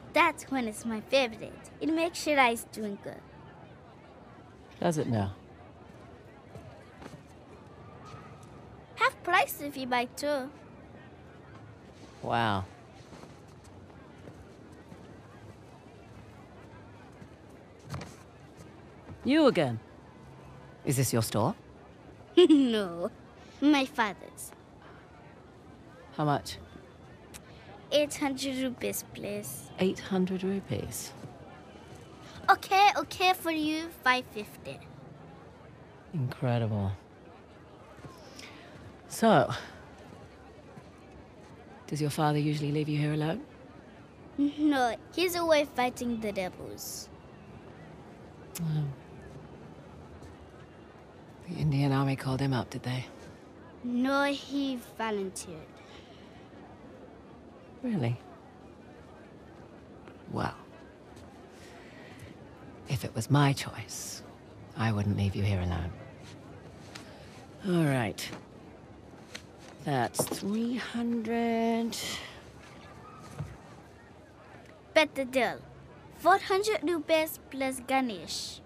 That's when it's my favorite. It makes your eyes twinkle. Does it now? Half price if you buy two. Wow. You again? Is this your store? No, my father's. How much? 800 rupees, please. 800 rupees. Okay, for you, 550. Incredible. So, does your father usually leave you here alone? No, he's away fighting the rebels. Oh. The Indian army called him up, did they? No, he volunteered. Really? Well, if it was my choice, I wouldn't leave you here alone. All right. That's 300. Bet the deal. 400 rupees plus Ganesh.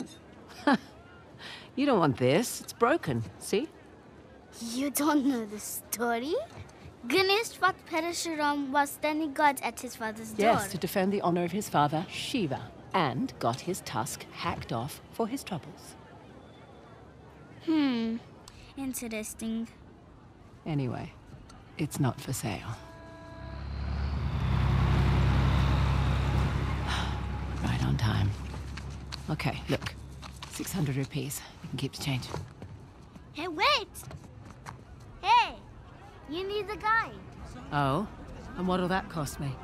You don't want this. It's broken. See? You don't know the story? Ganesh fought Parashuram while standing guard at his father's door. Yes, to defend the honor of his father, Shiva, and got his tusk hacked off for his troubles. Interesting. Anyway, it's not for sale. Right on time. Okay, look. 600 rupees. You can keep the change. Hey, wait! Hey! You need the guide. Oh? And what'll that cost me?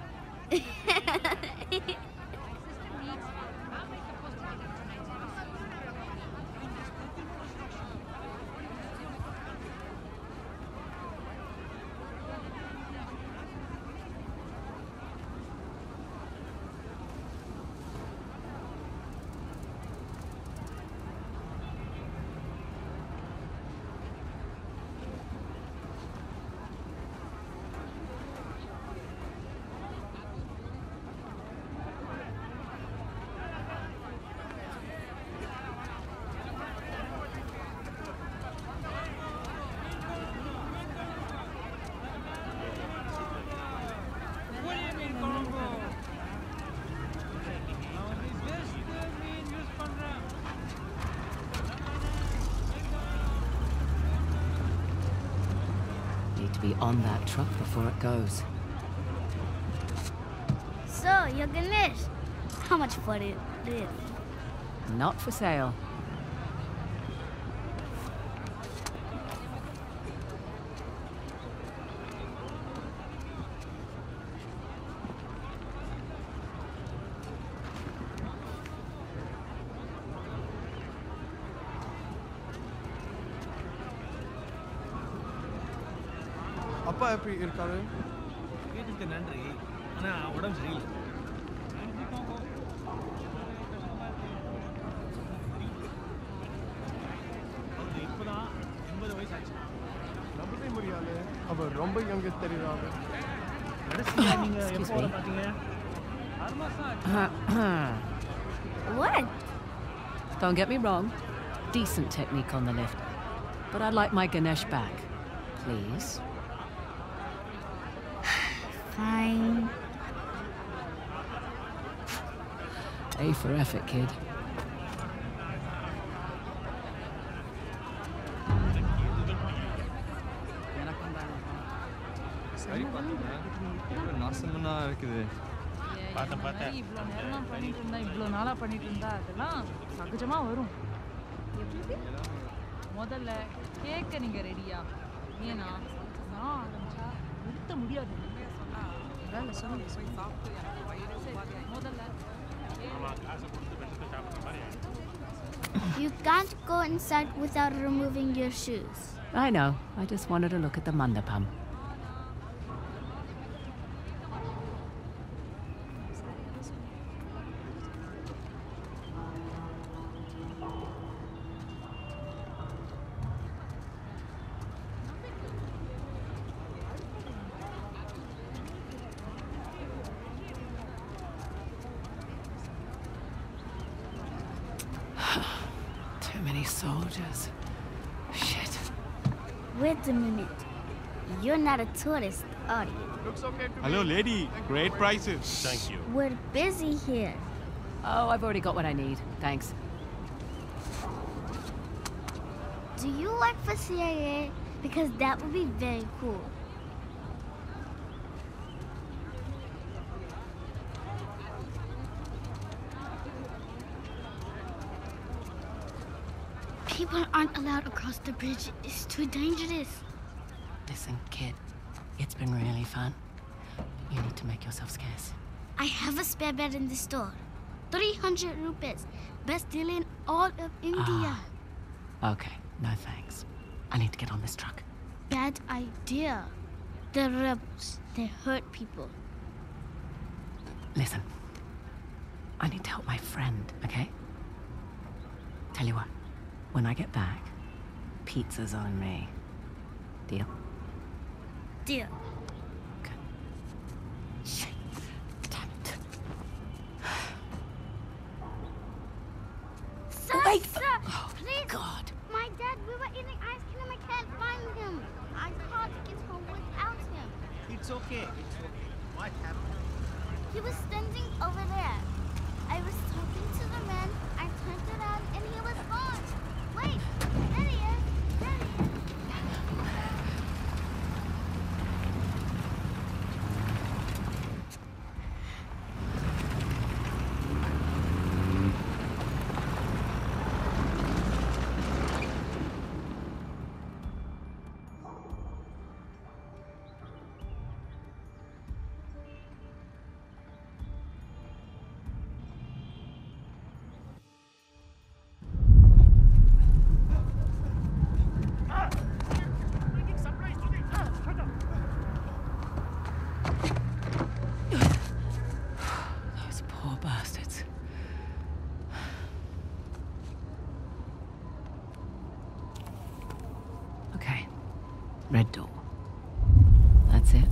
Need to be on that truck before it goes. So, you're Ganesh. How much for it? Not for sale. அப்பா எப்படி இருக்காரு? வீட்டுக்கு நன்றி. ஆனா உடம்பு சரியில்லை. இப்பதான் 80 வயசு ஆச்சு. நம்பவே முடியாது. அவர் ரொம்ப யங்க தெரியுறாரு. கடைசியா நீங்க எப்போ பாத்தீங்க? 6 மாசம் ஆச்சு. What? Don't get me wrong. Decent technique on the lift. But I'd like my Ganesh back. Please. Fine. A for effort, kid. சரி பாத்தீங்க. இவ்வளவு நாசமா இருக்குது. பார்த்தேன். இவ்வளோ நேரம் பண்ணிட்டு இருந்தா இவ்வளோ நாளாக பண்ணிட்டு இருந்தா அதெல்லாம் சகஜமாக வரும். முதல்ல கேட்க நீங்கள் ரெடியா? ஏன்னா நான் ஆரம்பிச்சா நிறுத்த முடியாது. வேலை சொல்லுங்க. முதல்ல You can't go inside without removing your shoes. I know. I just wanted to look at the mandapam. soldiers. Shit. Wait a minute. You're not a tourist, are you? Looks okay to Hello, me. lady. Great prices. Thank you. We're busy here. Oh, I've already got what I need. Thanks. Do you work for CIA? Because that would be very cool. People aren't allowed across the bridge. It's too dangerous. Listen, kid. It's been really fun. You need to make yourself scarce. I have a spare bed in the store. 300 rupees. Best deal in all of India. Okay, no thanks. I need to get on this truck. Bad idea. The rebels, they hurt people. Listen. I need to help my friend, okay? Tell you what. When I get back, pizza's on me. Deal? Deal. Good. Shit. Damn it. Sir, Wait! sir, Oh, please. God. My dad, we were eating ice cream. I can't find him. I can't get home without him. It's okay. It's okay. What happened? He was standing over there. I was talking to the man. I turned around and he was gone. Wait, there he is. There he is. Those poor bastards. Okay. Red door. That's it.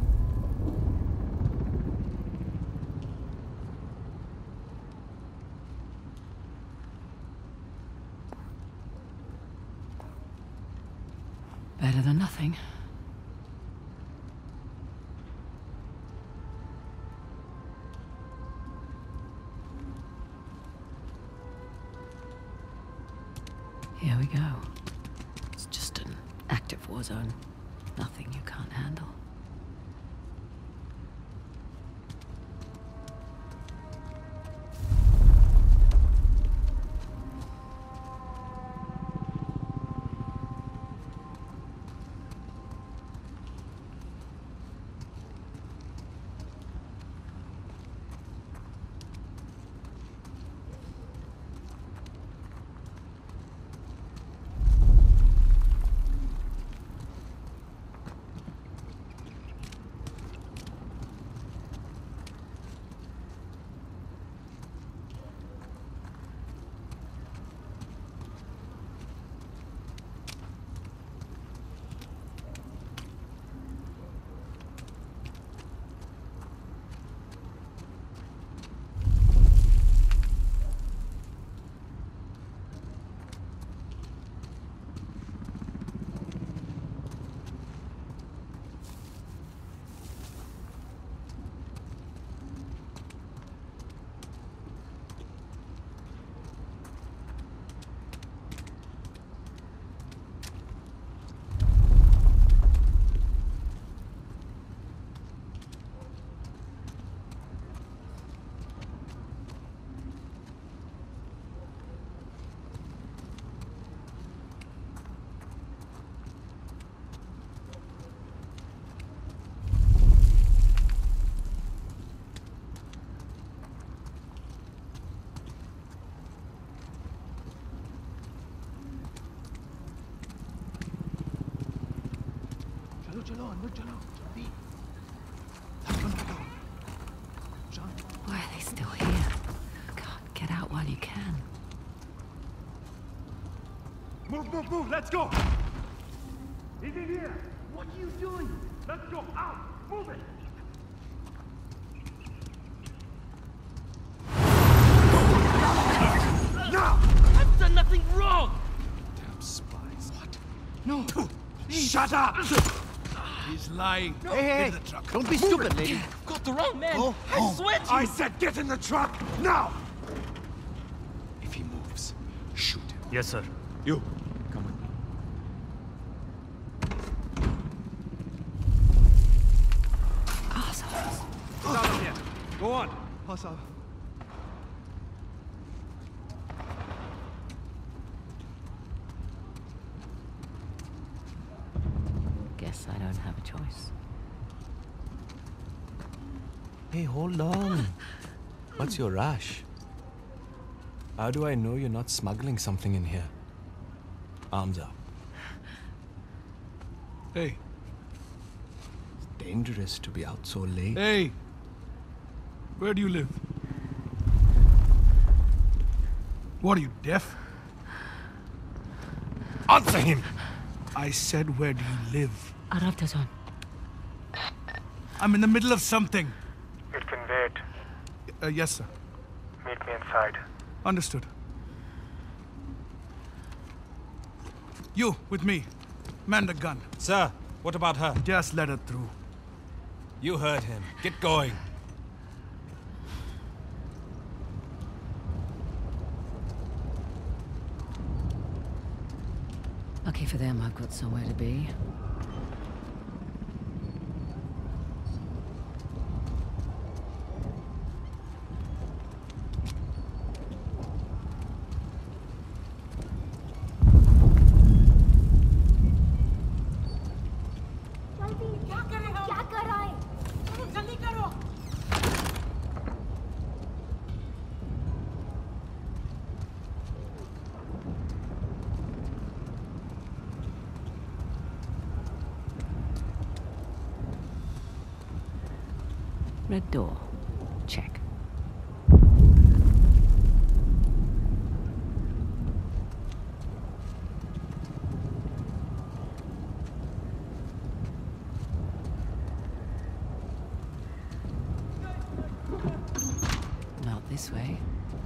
Better than nothing. Here we go. It's just an active war zone. Nothing you can't handle. चलो अंदर चलो जल्दी Why are they still here? God, get out while you can. Move, let's go! He's in here. What are you doing? Let's go out. Move it. I've done nothing wrong! No. Shut up! He's lying. Hey, hey, Get in the truck. don't be stupid, lady. Got the wrong man. Go home. I said get in the truck now! If he moves, shoot him. Yes, sir. You. Come with me. Assholes. Get out of here. Go on. Pass out. Guess I don't have a choice. Hey, hold on. What's your rush? How do I know you're not smuggling something in here? Arms up. Hey. It's dangerous to be out so late. Hey. Where do you live? What are you, deaf? Answer him! I said, where do you live? Arabtazon. I'm in the middle of something. It can wait. Yes, sir. Meet me inside. Understood. You, with me. Man the gun. Sir, what about her? Just let her through. You heard him. Get going. Lucky for them, I've got somewhere to be. Red door. Check. Not this way.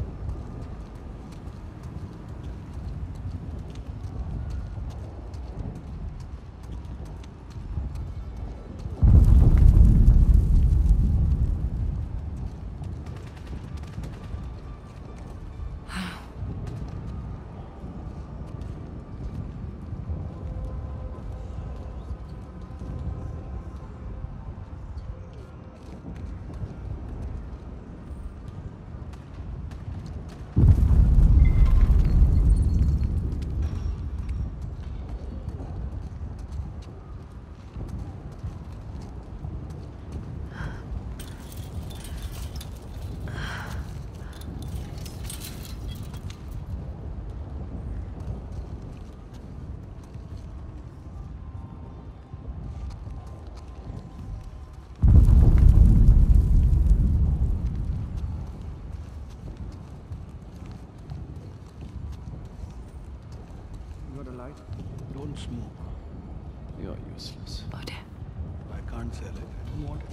Don't smoke. You're useless. But I can't sell it. I don't want it.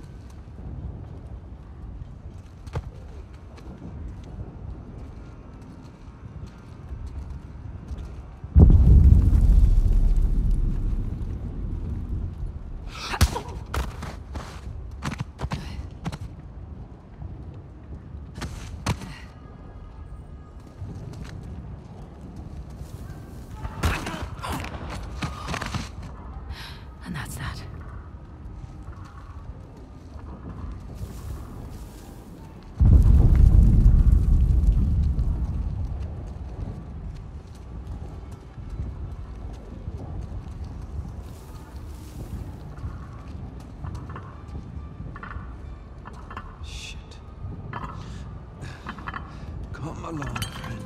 and that's that. Shit. Come along, friend.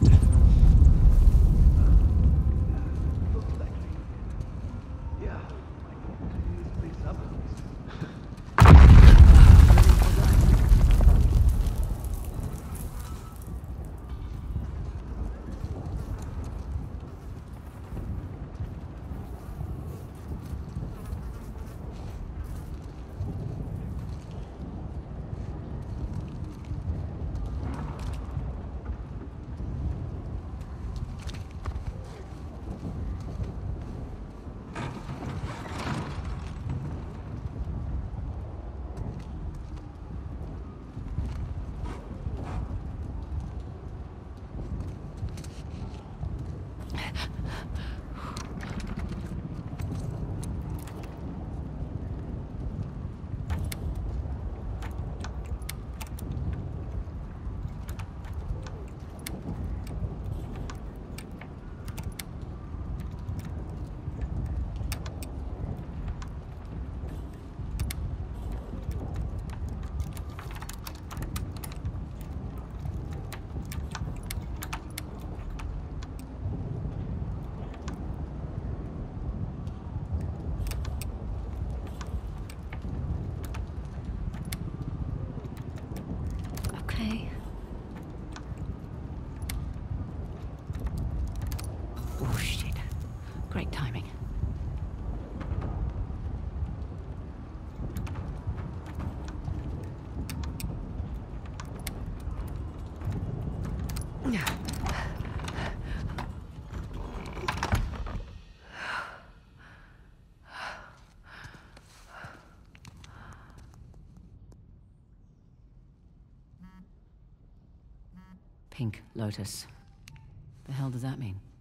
Pink Lotus. The hell does that mean?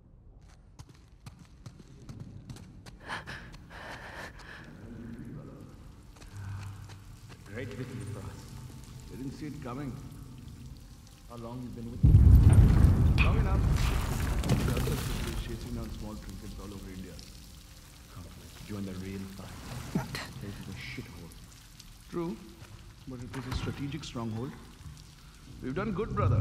Great victory for us. Didn't see it coming. How long you been with me? Long enough. Brothers is chasing down small trinkets all over India. Conflict. Join the real fight. This is a shithole. True, but it is a strategic stronghold. We've done good, brother.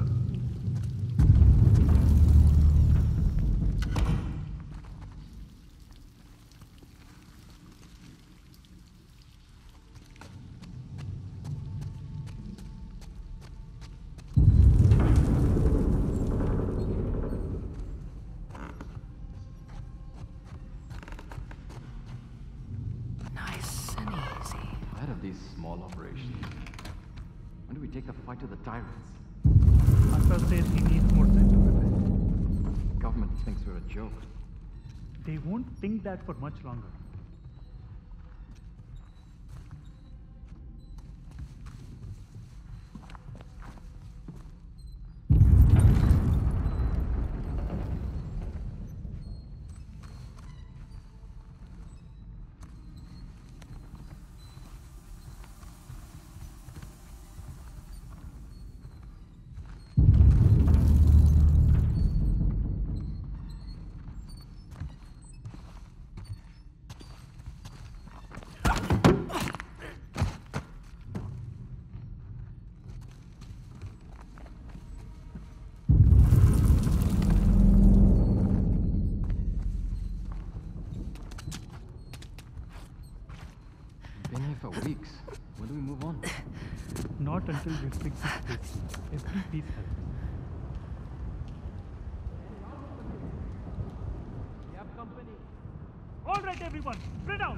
These small operations. When do we take the fight to the tyrants? Asa says he needs more time to prepare. The government thinks we're a joke. They won't think that for much longer. For weeks. When do we move on? Not until we fix this place. Every piece helps. We have company. All right, everyone, spread out.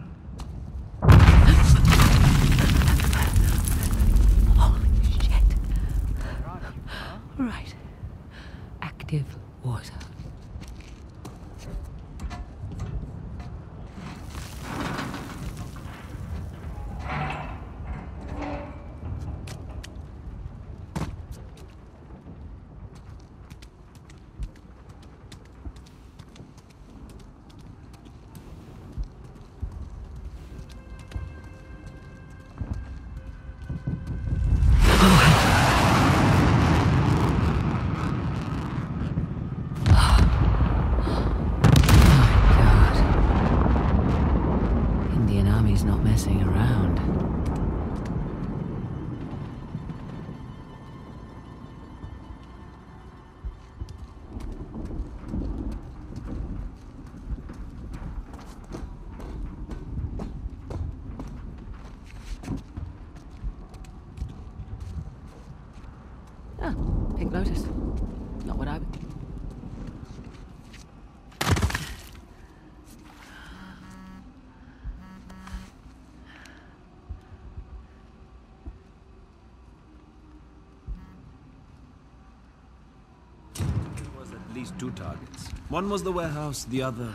Holy shit. Right. Active water. Not messing around. Ah, Pink Lotus. Not what I would think. At least 2 targets. One was the warehouse, the other...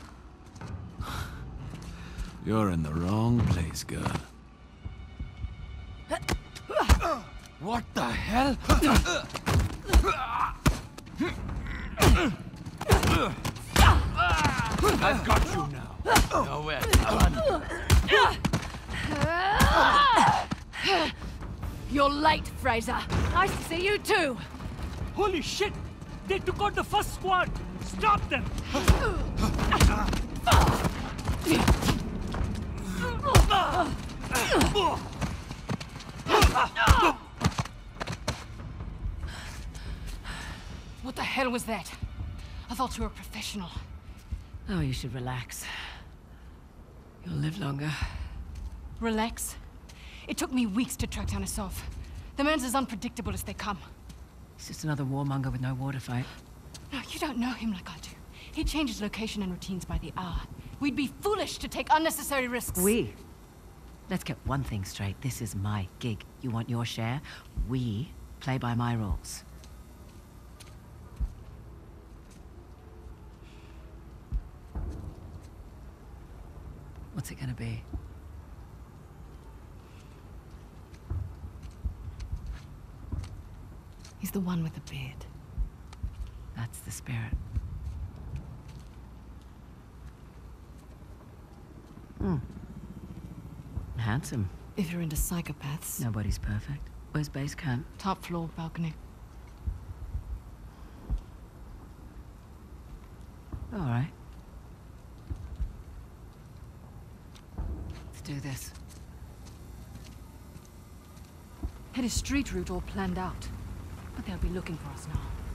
You're in the wrong place, girl. What the hell? I've got you now. Nowhere to run. You're late, Fraser. I see you too. Holy shit! They took out the first squad! Stop them! What the hell was that? I thought you were a professional. Oh, you should relax. You'll live longer. Relax? It took me weeks to track down Asov. The man's as unpredictable as they come. He's just another warmonger with no war to fight. No, you don't know him like I do. He changes location and routines by the hour. We'd be foolish to take unnecessary risks. Let's get one thing straight. This is my gig. You want your share? We play by my rules. What's it gonna be? He's The one with the beard. That's the spirit. Handsome. If you're into psychopaths. Nobody's perfect. Where's base camp? Top floor balcony. All right. Let's do this. Had a street route all planned out. But they'll be looking for us now.